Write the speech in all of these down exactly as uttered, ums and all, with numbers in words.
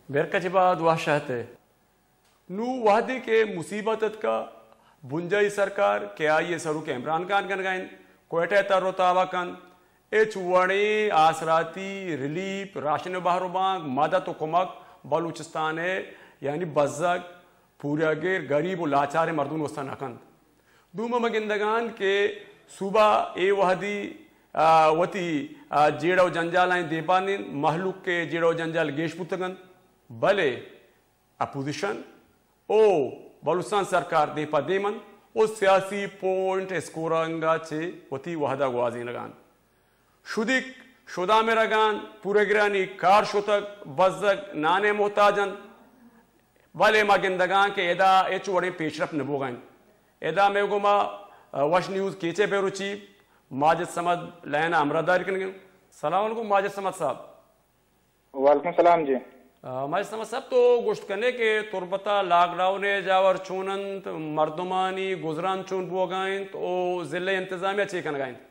برکہ چی بعد وحشت ہے نو وحدی کے مصیبتت کا بنجائی سرکار کہ آئیے سرو کے عمران خان کن گائن کوئٹہ تر تاوا کن ایچ وڑے آسراتی ریلیف راشن بہر بانک مدد و کمک بلوچستان ہے یعنی بزگ پورا گیر غریب و لاچار مردون وستان اکند دوم مگندگان کے صوبہ اے وحدی وتی جیڑا و جنجال آئیں دیپانین محلوق کے جیڑا و جنجال گیش پوتگن بلے اپوزیشن او بلوچستان سرکار دیپا دیمن او سیاسی پوائنٹ اسکورنگا چھے وتی وحدہ گوازین لگان شدک شدہ میں رگان پورے گرانی کار شتک بزگ نانے محتاجن بلے مگندگان کے ادا ایچ وڑے پیشرف نبو گئن ادا میں گما وش نیوز کیچے بیرو چیف ماجد سمد لینا امردار کرنے گئے سلام علیکم ماجد سمد صاحب وعلیکم السلام جی ماجد سمد صاحب تو گوشت کرنے کے تربتا لاک ڈاؤن جاور چونند مردمانی گزران چون بو گائیں تو ضلع انتظامیہ چی کن گائیں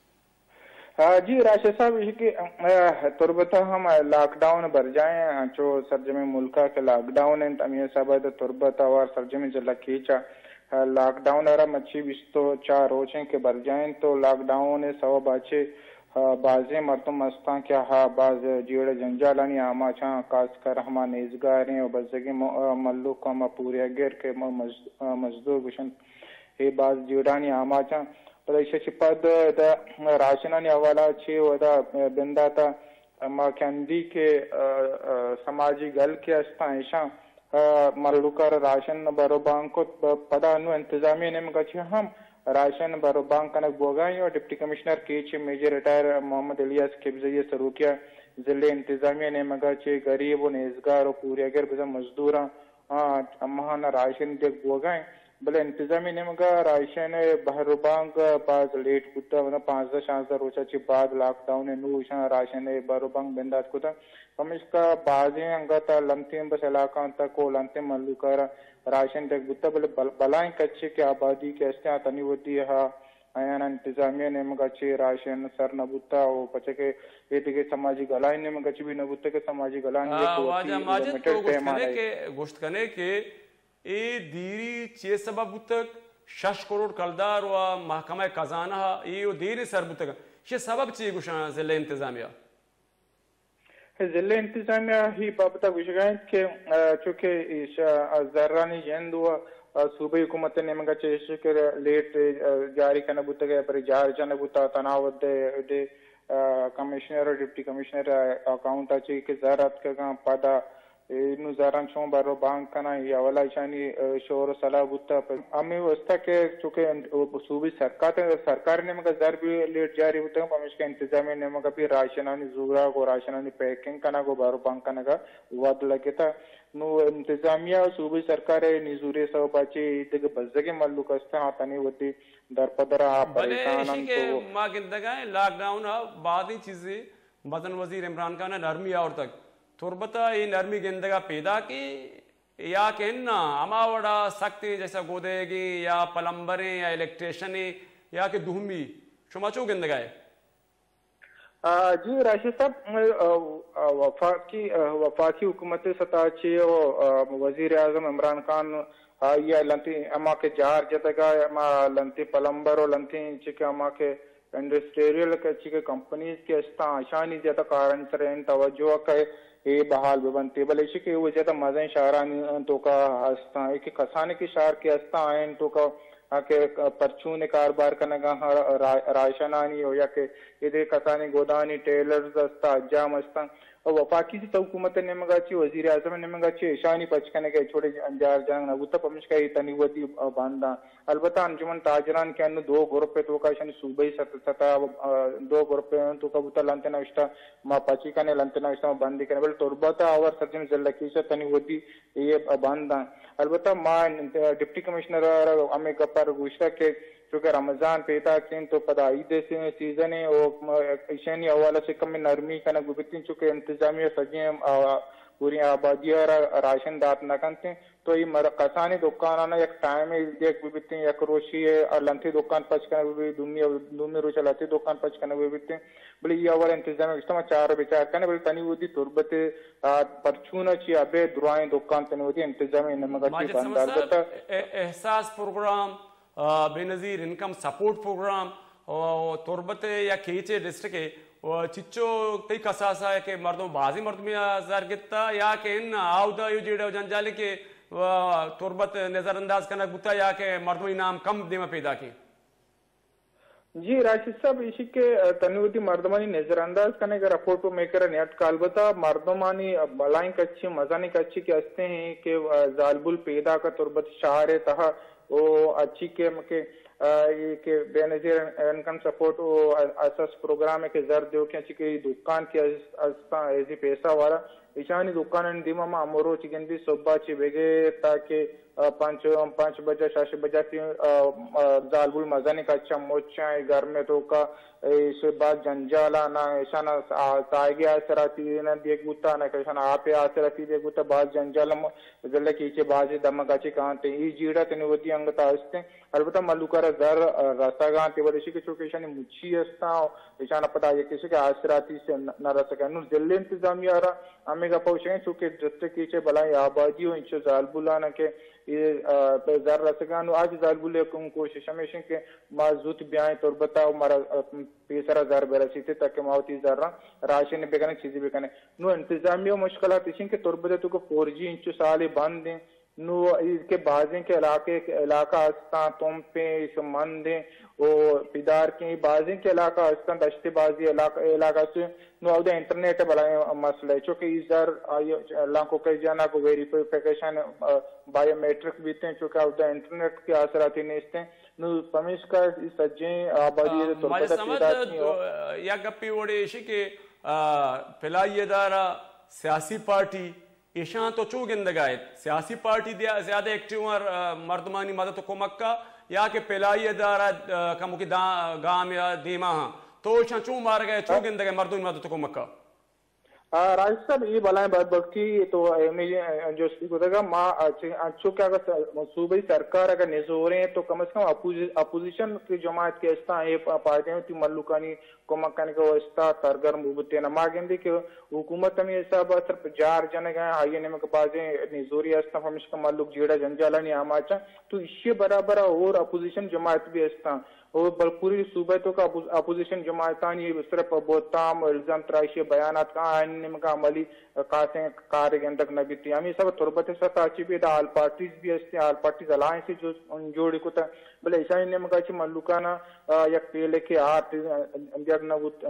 جی راشد صاحب یہ کہ تربتا ہم لاک ڈاؤن بر جائیں جو سرجمی ملکہ کے لاک ڈاؤن ہیں امیر صاحب تربتا اور سرجمی ضلع کیچا لاک ڈاؤن ارا مچھی بستو چار روچیں کے بر جائیں تو لاک ڈاؤن سوا باچے بازیں مردم مستان کیا ہاں باز جیڑ جنجالانی آما چاہاں کاس کر ہما نیزگاریں اور بزگی ملوک کو ہما پوری اگر کے مزدور گشن یہ باز جیڑانی آما چاہاں پریشہ چپاد دا راشنانی حوالہ چھے و دا بنداتا ما کندی کے سماجی گل کے استان ایشان ملوکار راشن برو بانکت پدا نو انتظامی نمگا چھے ہم راشن برو بانک کنک بوگائیں اور ڈپٹی کمشنر کیچے میجر ریٹائر محمد الیاس کبزی سروکیا ضلع انتظامیہ نمگا چھے غریب و نیزگار و پوری اگر بزا مزدوران امہانا راشن دیکھ بوگائیں بلے انتظامی نمگا راشن بہر بانک باز لیٹ کتا ونا پانزدہ شانزدہ روچا چی بعد لاک ڈاؤن نوشان راشن بہر بانک بندات کتا ہم اس کا بازیں انگتا لمتیم بس علاقہ تک کو لمتیم ملوکارا راشن تک بتا بلے بلائیں کچھے کے آبادی کے استعان تنی ودی ہا آیانا انتظامیہ نمگا چی راشن سر نبوتا و پچھے کے یہ دیکھے سماجی گلائیں نمگا چی بھی نبوتا کے سماجی گلائیں واجہ ماجد تو گوشت کنے کے اے دیری چی سبب بتک شش کروڑ کلدار و محکمہ قزانہ یہ دیری سر بتک یہ سبب چی گوشن ضلع انتظامیہ ضلع انتظامیہ ہی بابتا گوشگائیں کہ چونکہ ذرانی جند ہوا صوبی حکومت نے منگا چیشے کہ لیٹ جاری کرنا بوتا گیا پر جار جانا بوتا تناوت دے کمیشنر اور ڈپٹی کمیشنر اکاؤنٹ آچے کہ زارت کا پادا انو زاران چون بارو بانک کنا یا والا ایشانی شور و صلاح بوتا امی وستا کہ چونکہ صوبی سرکار سرکار نے مگا زار بھی لیٹ جاری ہوتا ہے پمیش کا انتظامی نے مگا بھی راشنانی زورا کو راشنانی پیکنگ کنا کو بارو بانک کنا کا وعد لگے تھا نو انتظامیہ صوبی سرکار نزوری سو باچی دیکھ بزدگی ملوک استا آتانی ہوتی در پدرہ پریشانان تو ماں گندگاہیں لاک ڈاؤن بعد ہی چیزیں مدن وزیر عمران خان نرمی اور تک تربتا یہ نرمی گندگا پیدا کی یا کہنا اما وڑا سختی جیسا گودے گی یا پلمبریں یا الیکٹریشنیں یا کہ دہمی شما چو گندگا ہے جی راشد صاحب وفاقی وفاقی حکومت سطح چی وزیر اعظم عمران خان یا لنتی اما کے جار جتگا اما لنتی پلمبر اور لنتی چکے اما کے انڈسٹریل کے چکے کمپنیز کے استا آشانی زیادہ کارن سرین توجہ کا یہ بحال ببنتی بلے اسی کہ وہ زیادہ مزیں شہرانی تو کا ہستا ایک کسانے کی شہر کے ہستا آئین تو کا کہ پرچون کاربار کرنے گا راشنانی ہو یا کہ یہ کسانی گودانی ٹیلرز ہستا اجام ہستا اور وفاقی سی تو حکومت نے منگا چی وزیر اعظم نے منگا چی اشانی پچکنے کے چھوٹے انجار جانگ نبوتا پمش کا یہ تنیوتی باندھا البتہ انجمن تاجران کے انو دو گروپے تو کا شانی صوبہی سطح دو گروپے تو کا بوتا لانتنا وشتا ما پچی کنے لانتنا وشتا ما باندھی کنے بل تربتا اور سرجم ضلع کیسا تنیوتی یہ باندھا البتہ ما ڈپٹی کمشنر امی گپار گوشتا کہ چونکہ رمضان پیدا کن تو پدا عید سے سیزن ہے وہ ایشانی حوالہ سے کم نرمی کا نہ گبتیں چونکہ انتظامیہ سجیں پوری آبادی اور راشن دات نہ کنتے تو یہ کسانی دکان یک ٹائم ایک بیتے یک روشی ہے اور لنتی دکان پچ کرنے بھی دومی دومی روچہ لنتی دکان پچ کرنے بھی بیتے بلے یہ اول انتظام اجتماع چار بچار کرنے بلے تنی ودی تربت پرچونہ چی ابے درائیں دکان تنی ودی انتظام انمگا چی باندار بتا احساس پروگرام بے نظیر انکم سپورٹ پروگرام تربت یا کیچے ڈسٹرکے چچو کئی کساسا ہے کہ مردوں بازی مردمی زرگتا یا کہ ان آودہ یو جیڑے جنجالے کے تربت نظر انداز کرنا گتا یا کہ مردمی نام کم دیمہ پیدا کی جی راشد صاحب اسی کے تنویتی مردمانی نظر انداز کرنے کا رپورٹو میکر نیٹ کالبتا مردمانی بلائیں کچھی مزانی کچھی کے استے ہیں کہ زالبول پیدا کا تربت شہر تہا وہ اچھی کے مکے یہ کہ بے نظیر انکم سپورٹ اساس پروگرام ہے کہ زرد دیو کیا چکے دکان کی ایسی پیسہ والا ایشانی دکان دیما ما امورو چکن بھی صبح چی بگے تاکہ پانچ پانچ بجے شاش بجے کی زالبول مزانی کا اچھا موچا ہے گھر میں تو کا اس بعد جنجالا نہ ایشانا تائگی آسراتی نہ دیکھ گوتا نہ ایشانا آپے آسراتی دیکھ گوتا بعض جنجالا ذلہ کیچے بازی دمگاچی کانتے ای جیڑا تنویتی انگتا ہستے البتہ ملوکارا در رسا گانتے ودشی کے چوکے ایشانی مچھی ہستا ایشانا پتا یہ کسی کے آسراتی سے نہ رسا گا نور ذلہ انتظامی آرہا ہمیں گا پوچھیں چوکے جستے کیچے بلائی آبادی ہو انچو زالبولانا کے یہ زر رسگانو آج زالبولے کم کوشش ہمیشن کے معزوط بیائیں تربتا و مارا پیسرہ زر برسیتے تاکہ ماوتی زر راشن بکنے چیزی بکنے نو انتظامی و مشکلات اسیں کہ تربتا تو کو فور جی انچو سالے بند دیں نو اس کے بازیں کے علاقے علاقہ ہستان تم پہ اس مند ہیں وہ پیدار کی بازیں کے علاقہ ہستان دشتے بازی علاقہ سے نو او دا انٹرنیٹ بلائیں مسئلہ ہے چونکہ اس در اللہ کو کہی جانا کو ویریفیکیشن بایو میٹرک بیتے ہیں چونکہ او دا انٹرنیٹ کے اثراتی نیستے ہیں نو پمیش کا اس سجیں آبادی تربتا پیدا کی ہو یا گپی وڑے اسی کے پلائی ادارہ سیاسی پارٹی ایشان تو چو گندگائیت سیاسی پارٹی دیا زیادہ ایکٹیو اور مردمانی مدد کو مکہ یا کہ پلائی ادارہ کمو کی گام یا دیما ہاں تو ایشان چو مار گئے چو گندگائے مردمانی مدد کو مکہ راج صاحب یہ بلائیں بات بکتی تو جو سپیک ہوتا گا ماں اچھو کیا اگر صوبائی سرکار اگر نزوریں تو کم از کم اپوزیشن کی جماعت کے استا یہ پارٹیاں تی ملوکانی کو مکانی کا استا سرگرم ہوتے ہیں ماں گندی کہ حکومت ہمیں صاحب صرف جار جانے گئے آئیے نمک بازیں نزوری استا ہمیشہ کا ملوک جیڑا جنجالا نہیں آما چاہ تو اسی برابر اور اپوزیشن جماعت بھی استا اور پوری صوبتوں کا اپوزیشن جماعتان یہ صرف بہتام الزام ترائشی بیانات کا آئین کا عملی کاسیں کارے گندک نبی تھی ہمیں سب تربت سطح اچھی بھی دا آل پارٹیز بھی استے آل پارٹیز الائنسی جو جوڑی کو تا بلے ایسا ہی نمکا چی ملوکانا یک پیلے کے آت اندیاک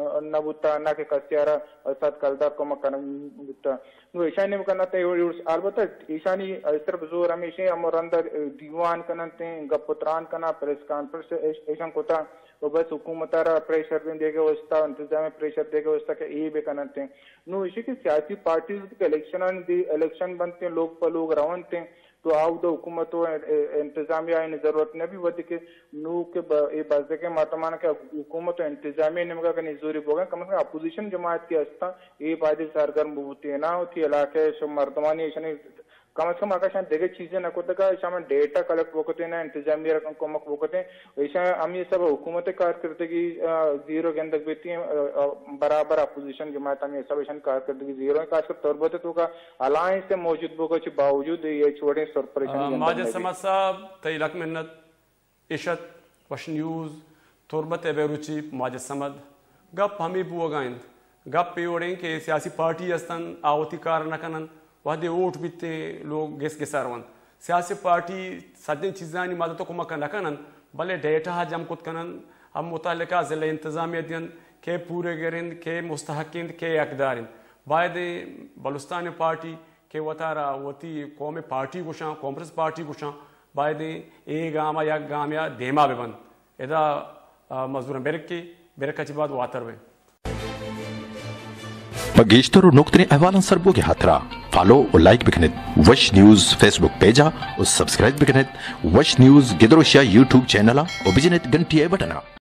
نبوتا نا کے کسیارا ساتھ کلدار کو مکانا بوتا نو ایسا ہی نمکا نا تا البتہ ایسا ہی صرف زور ہمیشہ ہم اندر دیوان کننتے ہیں گپتران کنا پریس کانفرنس ایسا کو تا وہ بس حکومتارا پریشر دیں دے گا وستا انتظام پریشر دے گا وستا کہ ای بے کننتے ہیں نو اسی کی سیاسی پارٹیز کے الیکشن دی الیکشن بنتے ہیں لوگ پا لوگ روانتے ہیں تو آو دا حکومتوں انتظامی آئین ضرورت نبی ودی کہ نو کے بازدے کے ماتمانا کہ حکومتوں انتظامی نمگا کہ نزوری بوگا کم از کم اپوزیشن جماعت کی استا ای بازی سارگرم بوتی ہے نا ہوتی علاقے شو مردمانی ایشانی کم از کم آکاشان دیگے چیزیں نہ کرتے گا ایسا ہمیں ڈیٹا کلیکٹ وقت ہیں انتظامی رقم کو مک وقت ہیں ایسا ہم یہ سب حکومت کارکردگی زیرو کے اندر بیتی ہیں برابر اپوزیشن جماعت ہمیں سب ایسا کارکردگی زیرو ہیں خاص کر طور تو کا الائنس سے موجود بوگا چی باوجود یہ چھوڑیں سرپریشن ماجد سمت صاحب تی لک منت عشت وش نیوز تربت بیروچی ماجد سمت گپ ہمیں بوگائند گپ پیوڑیں کہ سیاسی پارٹی استن آوتی کار نکنن وحدے ووٹ بیتے لوگ گس گسار ون سیاسی پارٹی سدن چیزانی مدد کو مکن نکنن بلے ڈیٹا جم کت کنن ہم متعلقہ ضلع انتظامیہ دین کے پورے گرند کے مستحقین کے اقدارن باید بلوستان پارٹی کے وطارا وطی قوم پارٹی گوشاں کانگریس پارٹی گوشاں باید اے گاما یا گامیا دیما بے بند ادا مزدور برک کی برک چی بعد واتر بے بگیشتر و نقطن احوالان سربو کے حترہ فالو و لایک بکنید وش نیوز فیسبوک پیجا و سبسکرایب بکنید وش نیوز گدروشیا یوٹیوب چینل و بزنید گنٹیه بٹنا.